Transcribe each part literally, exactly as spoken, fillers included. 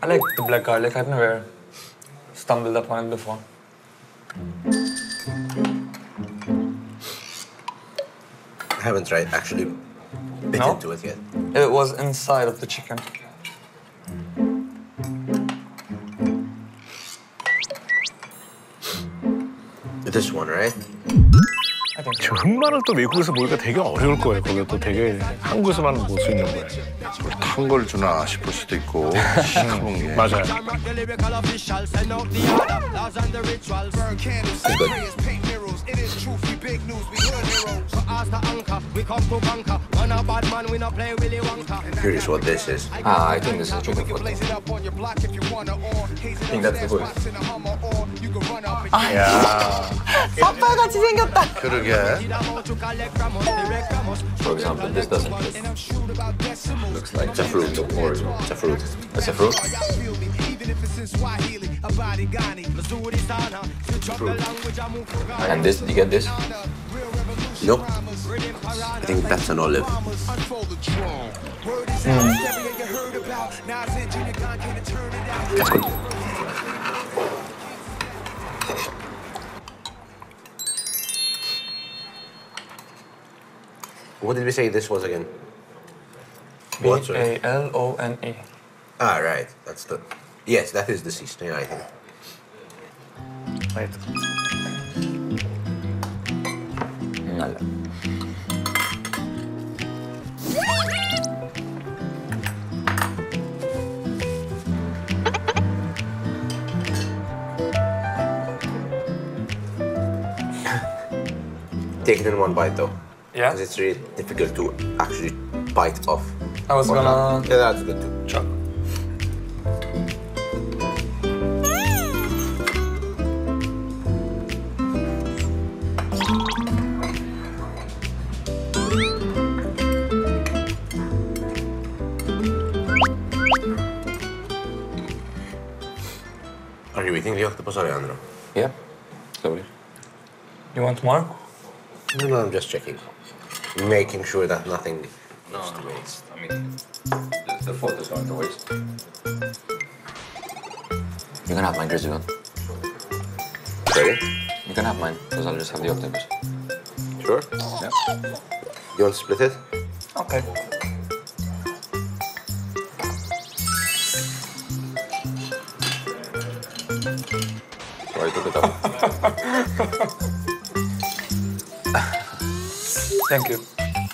I like the black garlic. I've never stumbled upon it before. I haven't tried actually bit No? into it yet. It was inside of the chicken. This one, right? I think 저 so. 흑마늘 또 외국에서 보니까 되게 어려울 거예요. 그게 또 되게 한국에서만 볼 수 있는 거예요. 탄 걸 주나 싶을 수도 있고 싱거운 게. 맞아요. Curious what this is. Ah, I think this is chicken foot. I think that's the foot. 야, sap발같이 생겼다. 그러게. For example, this doesn't fit. Looks like It's a fruit. or It's a fruit. it's a fruit. And this, you get this? Nope. I think that's an olive. That's good. What did we say this was again? B What, sorry? A L O N E. Ah, right. That's the. Yes, that is the seasoning, I think. right. Nala. Take it in one bite, though. Yeah? Because it's really difficult to actually bite off. I was gonna Yeah, that's good too. chop. Are you eating the octopus, Alejandro? Yeah, slowly. You want more? No, no, I'm just checking. Making sure that nothing No, no, it's, I mean, the, the foot is going to waste. You can have mine, Grizzly one. Ready? You can have mine, because I'll just have the octopus. Sure. Yeah. You want to split it? Okay. Sorry, I took it off. Thank you.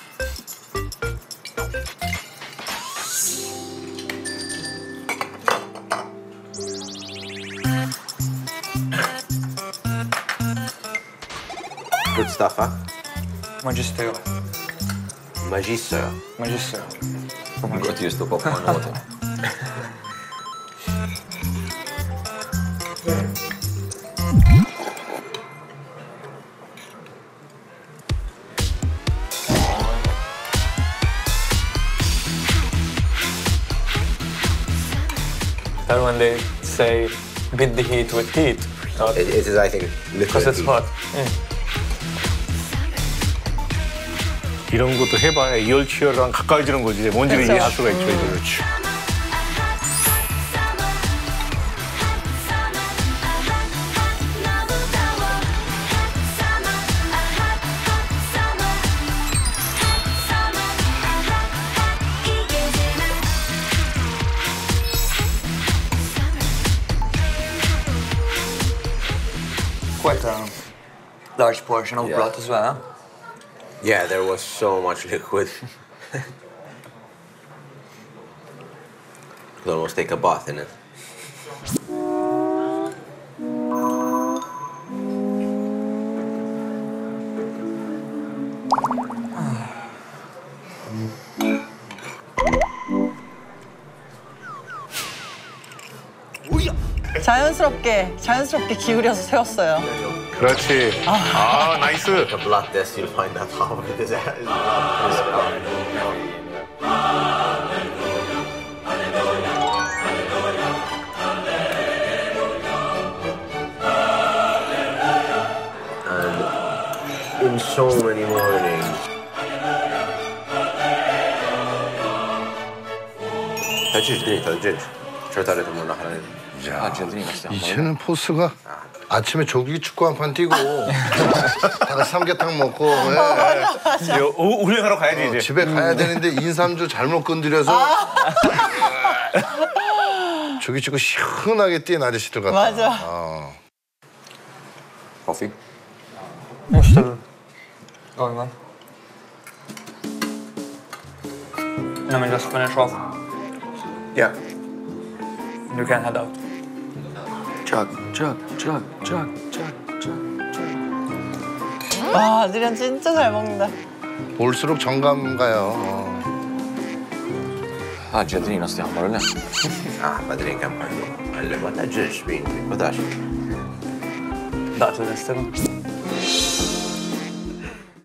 Good stuff, huh? Magistero. Magister. Magistero. You got used to popcorn water. That when they say beat the heat with heat, It, it is, I think, because it's literally. hot. Mm. 이런 것도 해봐야 이열치열랑 가까워지는 거지. 뭔지를 그렇죠. 이해할 수가 있죠. 이제. 그렇지. Quite a large portion of Yeah. broth as well, huh? Yeah, there was so much liquid. Could almost take a bath in it. 자연스럽게 자연스럽게 기울여서 세웠어요. 그렇지. 아, 나이스. The blood test, you'll find out how it is. And in so many mornings. Tadjij, didn't tadjij. 저달에 돈을 하는. 야, 이제는 포스가 아침에 조기 축구 한 판 뛰고 다가 삼계탕 먹고 예. 오, 운행하러 가야지 어, 이제. 집에 가야 되는데 인삼주 잘못 건드려서 조기 축구 시원하게 뛴 아저씨들 같다. 맞아. 어. Coffee? You're still going on? Let me just finish off. Yeah. You can head out. Chug, chug, chug, chug, chug, chug, chug. 와, 아드리안 진짜 잘 먹는다. 볼수록 정감 가요. 어. Oggi Adrino stiamo parlando. Ah, padre in campagna. Allora, ma da giù spingi, ma da. Dați-o de stână.